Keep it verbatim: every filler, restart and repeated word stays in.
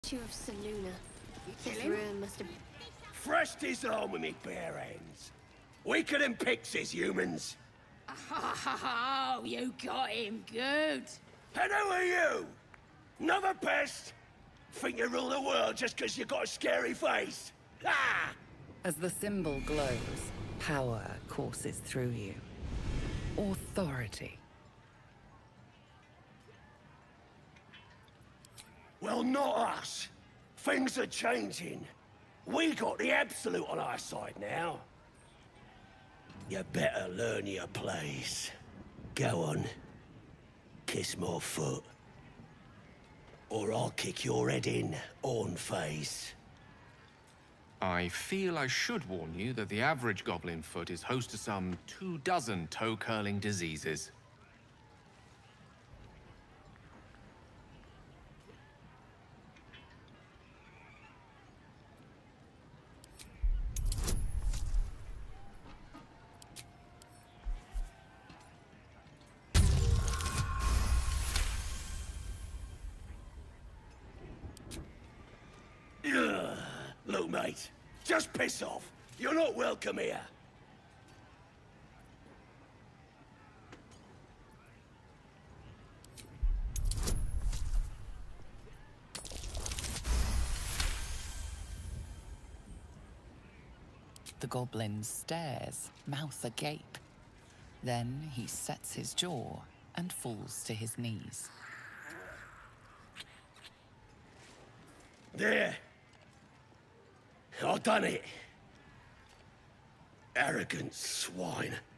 Of Selûne. You His kill him? ruin must have... Thrashed his arm with me bare hands. Weaker than pixies, humans. Oh, you got him good. And who are you? Another pest? Think you rule the world just because you got a scary face? Ah! As the symbol glows, power courses through you. Authority. Well, not us. Things are changing. We got the Absolute on our side now. You better learn your place. Go on. Kiss my foot. Or I'll kick your head in, on face. I feel I should warn you that the average goblin foot is host to some two dozen toe-curling diseases. Ugh. Look, mate, just piss off. You're not welcome here. The goblin stares, mouth agape. Then he sets his jaw and falls to his knees. There. I done it. Arrogant swine.